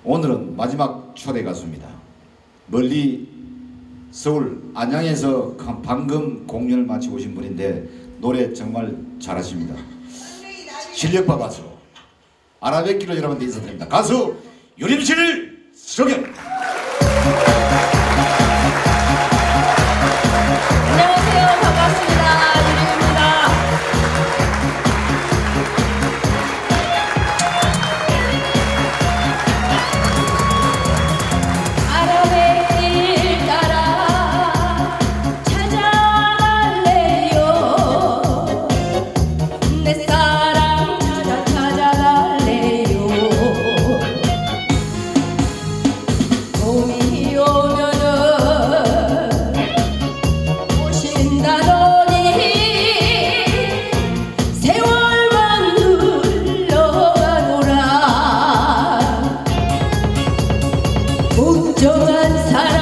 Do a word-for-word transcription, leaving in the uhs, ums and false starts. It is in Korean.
오늘은 마지막 초대 가수입니다. 멀리 서울 안양에서 방금 공연을 마치고 오신 분인데 노래 정말 잘하십니다. 실력파 가수 아라뱃길로 여러분들 인사드립니다. 가수 유림실 소개. 안녕하세요. 반갑습니다. 유림입니다. 아라뱃길 따라 찾아갈래요. 내 사랑 찾아 찾아갈래요. 봄이 오면은 오신다더니 세월만 흘러가노라. 걱정한 사람